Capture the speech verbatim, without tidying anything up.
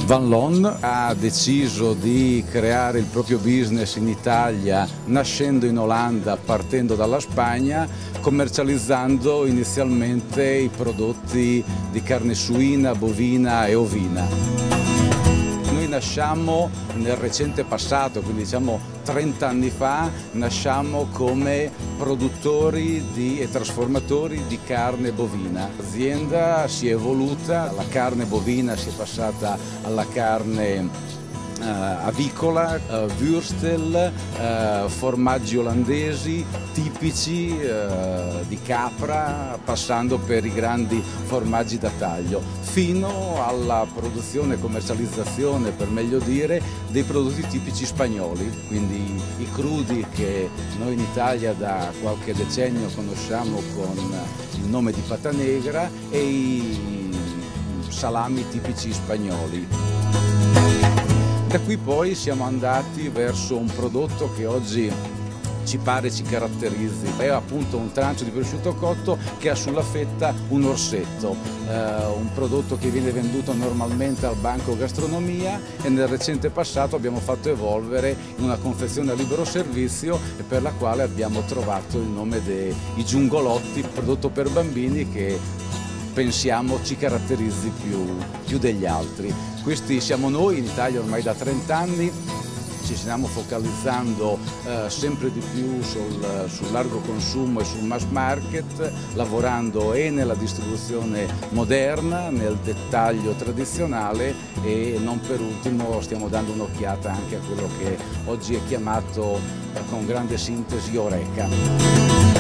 Van Loon ha deciso di creare il proprio business in Italia, nascendo in Olanda, partendo dalla Spagna, commercializzando inizialmente i prodotti di carne suina, bovina e ovina. Noi nasciamo nel recente passato, quindi diciamo trenta anni fa, nasciamo come produttori di, e trasformatori di carne bovina. L'azienda si è evoluta, dalla carne bovina si è passata alla carne Uh, avicola, uh, würstel, uh, formaggi olandesi tipici uh, di capra, passando per i grandi formaggi da taglio, fino alla produzione e commercializzazione, per meglio dire, dei prodotti tipici spagnoli, quindi i crudi che noi in Italia da qualche decennio conosciamo con il nome di pata negra e i salami tipici spagnoli. Da qui poi siamo andati verso un prodotto che oggi ci pare ci caratterizzi, è appunto un trancio di prosciutto cotto che ha sulla fetta un orsetto, eh, un prodotto che viene venduto normalmente al banco gastronomia e nel recente passato abbiamo fatto evolvere in una confezione a libero servizio e per la quale abbiamo trovato il nome dei giungolotti, prodotto per bambini che pensiamo ci caratterizzi più, più degli altri. Questi siamo noi in Italia ormai da trenta anni, ci stiamo focalizzando eh, sempre di più sul, sul largo consumo e sul mass market, lavorando e nella distribuzione moderna, nel dettaglio tradizionale e non per ultimo stiamo dando un'occhiata anche a quello che oggi è chiamato eh, con grande sintesi Horeca.